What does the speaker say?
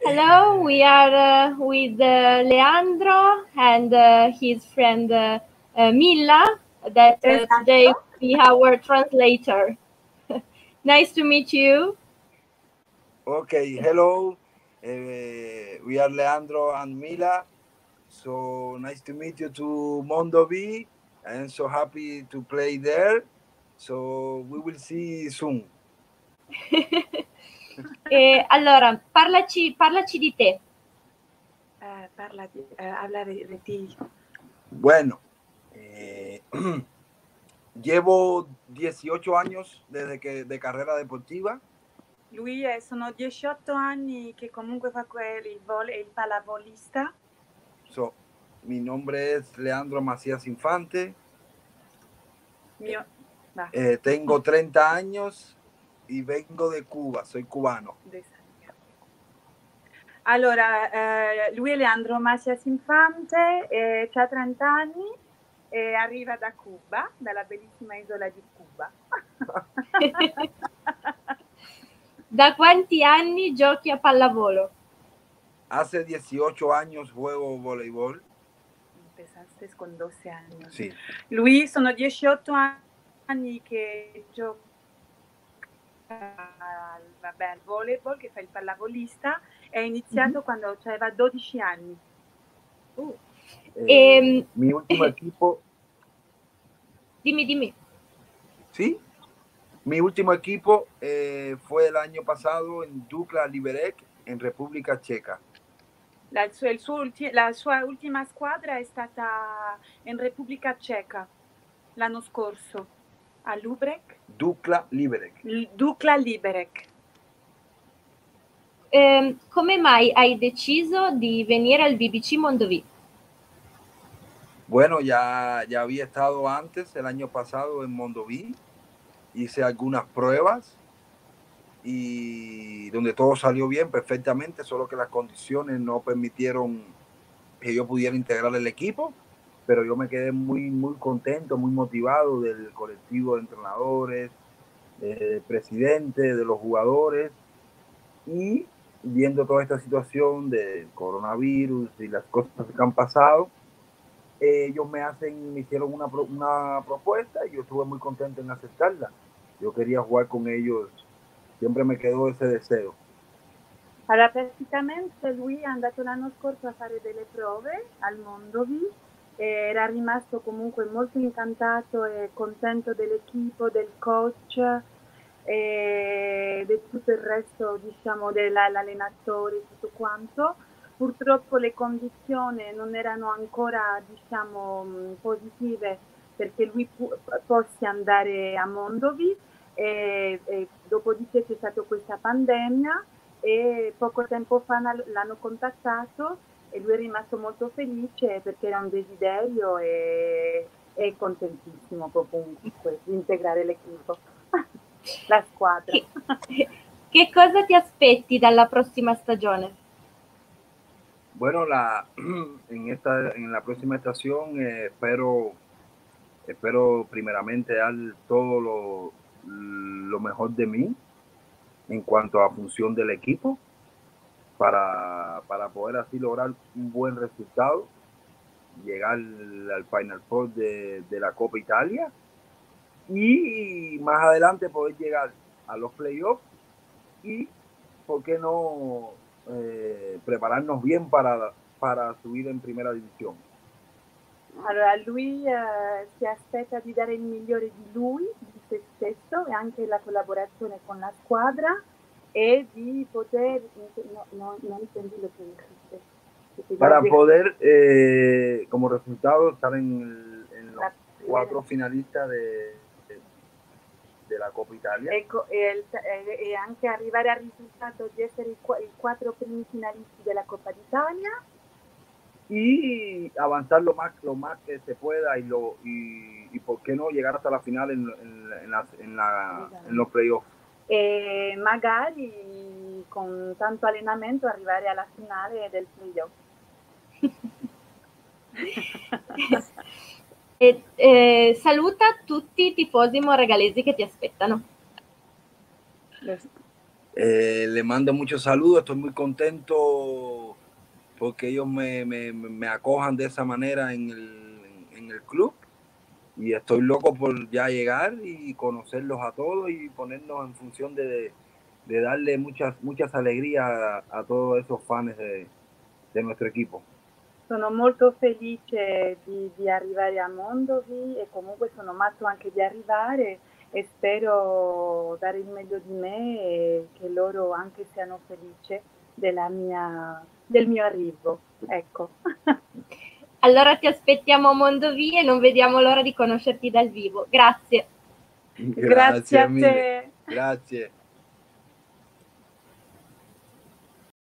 Hello, we are with Leandro and his friend Mila, that today will be our translator. Nice to meet you. Okay, hello. We are Leandro and Mila. So nice to meet you to Mondovì. I am so happy to play there. So we will see soon. Allora, parlaci di te. Habla de ti. Bueno, llevo 18 años de carrera deportiva. Lui sono 18 anni che comunque fa il pallavolista. So, mi nombre es Leandro Macías Infante. Tengo 30 años y vengo de Cuba, soy cubano. Allora, lui è Leandro Macías Infante, ha 30 anni e arriva da Cuba, dalla bellissima isola di Cuba. ¿Da quanti anni giochi a pallavolo? Hace 18 años juego voleibol. Empezaste con 12 anni. Sì. Lui sono 18 anni che gioca al voleibol, che fa il pallavolista, è iniziato quando aveva 12 anni. Mi último equipo... Dimmi. Sí. Mi último equipo fue el año pasado en Dukla Liberec, en República Checa. La sua ultima squadra è stata in Repubblica Ceca l'anno scorso, a Lubrec. Dukla Liberec. Dukla Liberec. Come mai hai deciso di venire al BBC Mondovì? Bueno, ya había estado antes, el año pasado en Mondovì. Hice algunas pruebas y donde todo salió bien perfectamente, solo que las condiciones no permitieron que yo pudiera integrar el equipo, pero yo me quedé muy contento, muy motivado del colectivo de entrenadores, del presidente, de los jugadores, y viendo toda esta situación del coronavirus y las cosas que han pasado, ellos me hicieron una propuesta y yo estuve muy contento en aceptarla. Yo quería jugar con ellos, siempre me quedó ese deseo. Allora, praticamente lui è andato l'anno scorso a fare delle prove al Mondovì, era rimasto comunque molto incantato e contento dell'equipo, del coach e di tutto il resto, diciamo, dell'allenatore, tutto quanto. Purtroppo le condizioni non erano ancora, diciamo, positive perché lui possa andare a Mondovì e dopodiché c'è stata questa pandemia e poco tempo fa l'hanno contattato e lui è rimasto molto felice perché era un desiderio e è contentissimo comunque di integrare l'equipo, la squadra. Che cosa ti aspetti dalla prossima stagione? Bueno, en la próxima estación espero primeramente dar todo lo mejor de mí en cuanto a función del equipo para poder así lograr un buen resultado, llegar al Final Four de la Copa Italia y más adelante poder llegar a los playoffs y, ¿por qué no, prepararnos bien para subir en primera división? Allora, lui si aspetta di dare il migliore di lui, di se stesso e anche la collaborazione con la squadra e di poter... No entendí lo que dijiste. Para poder, como resultado, estar en los 4 finalistas de la Coppa Italia. Ecco, e anche arrivare al risultato di essere i 4 primi finalisti della Coppa d'Italia. Y avanzar lo más que se pueda y por qué no llegar hasta la final en los playoffs. E magari con tanto allenamento arrivare alla finale del playoff. Saluta tutti i tifosi moregalesi che ti aspettano. Le mando muchos saludos, estoy muy contento porque ellos me acojan de esa manera en el club, y estoy loco por ya llegar y conocerlos a todos y ponernos en función de darle muchas alegrías a todos esos fans de nuestro equipo. Sono molto felice di arrivare a Mondovì e comunque sono matto anche di arrivare e spero dare il meglio di me e che loro anche siano felici del mio arrivo. Ecco. Allora ti aspettiamo a Mondovì e non vediamo l'ora di conoscerti dal vivo. Grazie. Grazie a te. Grazie.